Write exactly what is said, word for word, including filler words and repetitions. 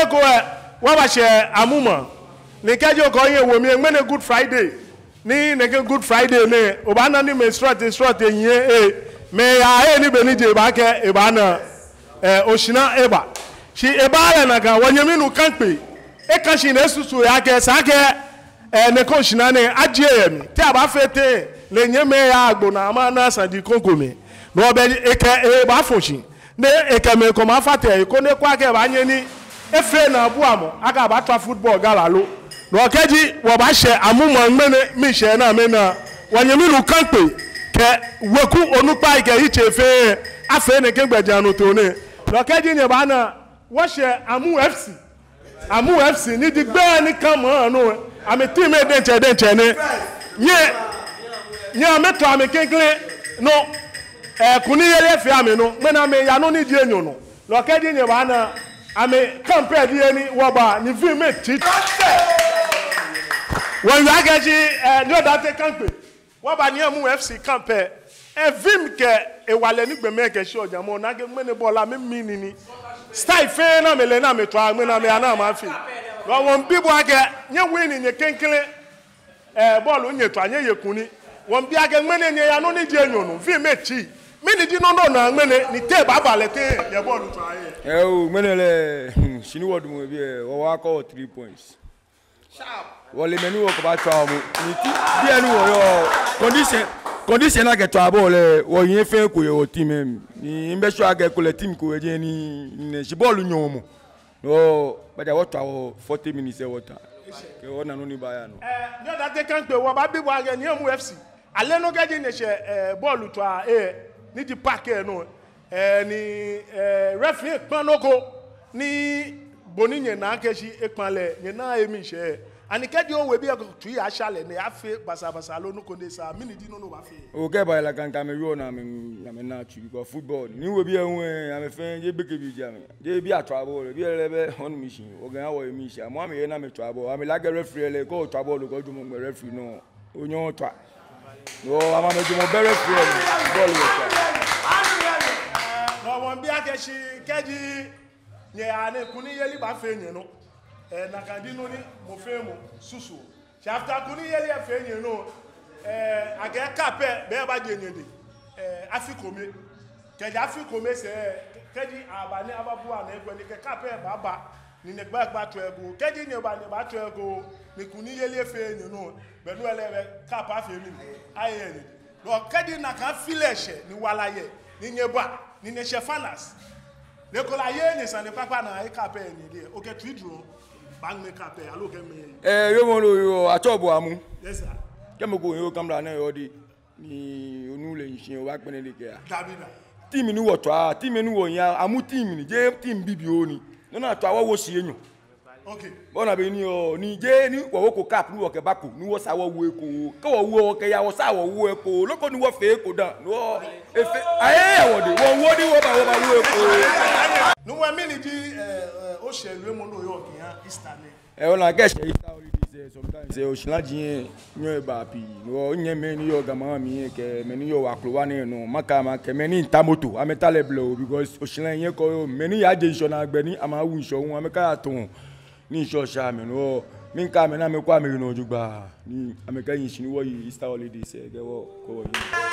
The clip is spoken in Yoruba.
ko wa ba she amuma ni kejo ko yin wo mi ngene Good Friday ni ne Good Friday ne o ba na ni me strut strut yin e me ya e ni be ni je ba ke e ba na eh oshina e ba shi e ba ya na ga wanyemi nu kanpe e kan shi na susu ya ke sa ke eh ne ko oshina ne aje yemi ti aba fete le nyeme ya agbo na ama na sadi konkomi no be eke e ba fonshi ne eke me ko ma fate e ko ne kwa ke ba nye ni efe na bu amo aga ba twa football gala lo no keji wo ba she amumo nmene mi she na me na wanyemi nu kanpe ke weku onupa ike iche fe afe ne ke gbeja no to ne no keji ne ba na wo she amu F C amu F C ni di gbe ni kan mo no ami team e denche denche ne nye nya meto ame kenkele no eh kuni yele fi ame no me na me ya no ni di enyo no lo ke di nye ba na ame compare di eni wo ba ni fi me ti won ya ke ji eh no that campe wo ba ni amu F C campe e vim ke e wale ni gbe me ke shi oja mo na ge me ne bola me mi ni ni style fe na me le na me to me na me ana ma fi lo won bibo age nye win ni kenkele eh ball nye to anye yekuni won bi age mene ne ya no ni di enyo no fi mechi mini di no no na mene ni te baba le te ye ball to aye eh o mene le shini word mo bi e wo wa call three points sharp wole menu wo ko ba twa mo ni ti bi enu wo yo condition condition na ke twa ball le wo yin fe ko yo team ni mbe sho age ko le team ko je ni ni shi ball nyo mo no ba ja wo twa forty minutes e water ke wona no ni ba ya no eh no that can pe wo ba bi bo age ni amu F C ale no gaji ne she eh ball to a eh ni di park e no eh ni eh referee pon noko ni boni nye na keshi epanle nye na emi she ani keji o we bi tu ya shale ne afi basa basa lo no konde sa mini di no no ba fi o ke ba la kan ka me yo na me na me na tu because football ni we bi ehun e ame fen je beke bi ja me je bi atwa ball bi lebe on mission o gan awo emi sha mo ame ye na me twa ball ame la ge referee le ko twa ball ko jumo me referee no onyo twa no ama me jumo be referee ball we twa no won bi akeshi keji nye ane kuni yeli ba fe nye no eh na kan di no ni mo fe mo susu she after kuni yeli e fe nye no eh age kape be ba je nye de eh afikome keji afikome se keji abani ababu ana egwe ni ke kape baba ni ne gba gba to ego keji nye ba ni ba to ego ni kuni yeli e fe nye no be no ele kapa fe mi aye ni lo keji na kan fileshe ni walaye ni nye ba ni ne chefanas le kola ye ni san papa na e kape ni le okay three draw bang me kape alo ke me eh yo mo lo yo atobo amu yes sir ke mo go yo kamra na yo di ni onu le nsin o wa pene le ke a dabida team ni wo to a team ni wo yan amu team ni je team bibi o ni no na to awo wo si enyo okay bona be ni o ni je ni wo ko cap ni wo ke bako ni wo sa wo wo eko ke wo wo ke ya wo sa wo wo eko loko ni wo fe eko dan no efe aye wo de wo wo di wo ba wo ba wo eko no wa mini di eh o shelu mo no yo kian Easter ni e ona ke se Easter holiday sometimes e o shila jin nyo e ba pi no nye me ni yo gama mi ke me ni yo wa klowa ni no maka ma ke me ni ntamoto ameta le blow because o shila yen ko me ni ya je nso na gbe ni ama wu nso won ameka ton ni nso sha me no mi nka me na me kwa me no jugba ni ameka yin shi ni wo Easter holiday se ge wo ko wo